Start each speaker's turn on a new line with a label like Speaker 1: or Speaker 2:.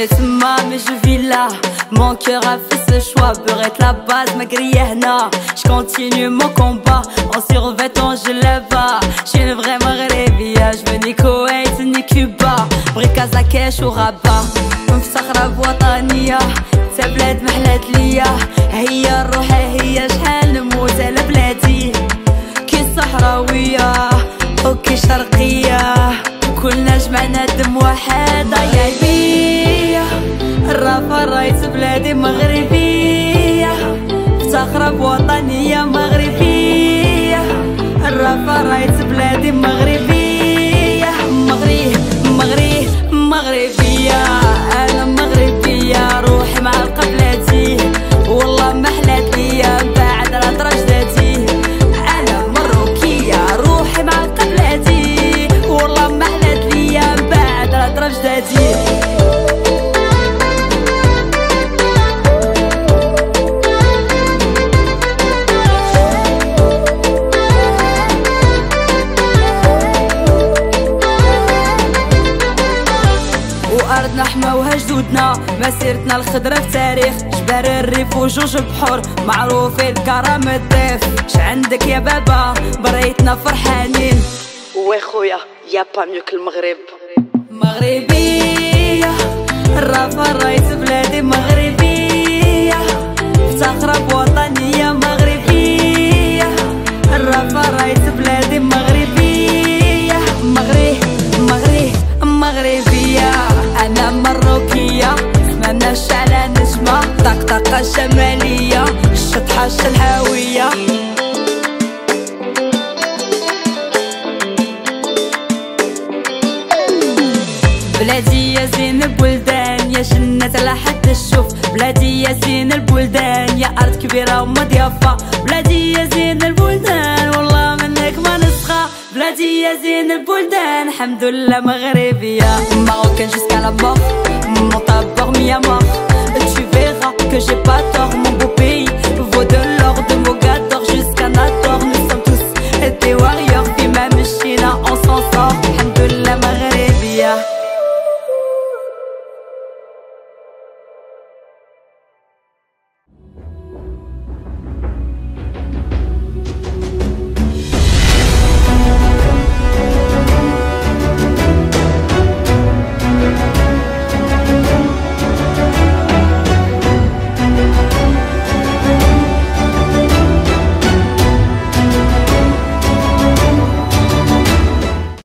Speaker 1: né tma mais je vis là. Mon cœur a fait ce choix, peur être la base, magriye hna. J'continue mon combat, en survêtant je lève bas. J'suis une vraie maghrebia, j'veux ni Koweït ni Cuba. بغي كازاكيش ورابا مفسخرة بوطنية، تا بلاد محلات ليا. هي الروح هي شحال نموت على بلادي، كي صحراوية وكي شرقية، كلنا جمعنا دم واحد. يا بيا الرافة رايت بلادي مغربية، مفتخرة بوطنية مغربية. الرافة رايت بلادي مغربية، مغربية. أنا مغربية، روحي مع القبلاتي، والله ما حلات ليا بعد على تراجداتي. أنا مروكية، روحي مع قبلاتي، والله ما حلات ليا بعد على تراجداتي. أرضنا حماوها جدودنا، مسيرتنا الخضرا في تاريخ. جبال الريف وجوج بحور معروفين بكرم الضيف. شعندك يا بابا بريتنا فرحانين، وي خويا يا با ميو كالمغرب. مغربية الرافة رايت بلادي مغربية، مفتخرة بوطنية مغربية. الرافة رايت بلادي مغربية، مغربية. أنا مروكية، زماننا الشعلة نجمة، طقطقة شمالية، الشطحة الشلحاوية. بلادي يا زين البلدان، يا جنة لا حد تشوف. بلادي يا زين البلدان، يا أرض كبيرة ومضيافة. بلادي يا زين البلدان، والله منك ما نسخة. بلادي يا زين البلدان، الحمد لله مغربية. Marocaine jusqu'à la mort, mon tabord mis à mort. Tu verras que j'ai pas tort, mon beau pays vaut de l'or, de Mogador jusqu'à Nador. Nous sommes tous des warriors.